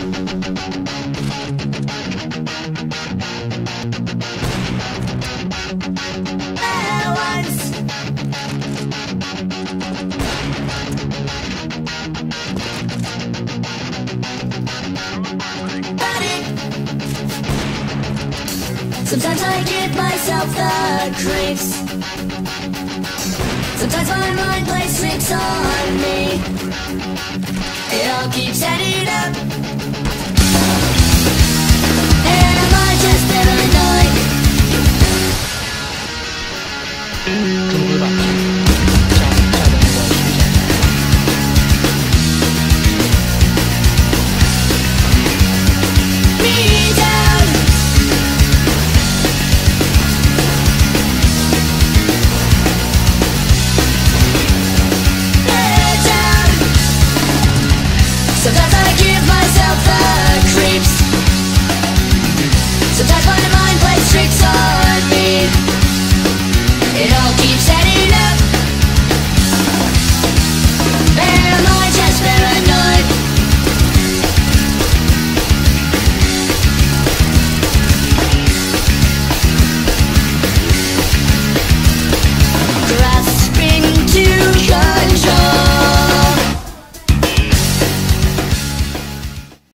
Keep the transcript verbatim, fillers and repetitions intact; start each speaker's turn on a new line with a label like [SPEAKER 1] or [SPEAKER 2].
[SPEAKER 1] Sometimes I give myself the creeps. Sometimes my mind plays tricks on me. It all keeps adding up, and I might just paranoid. Sometimes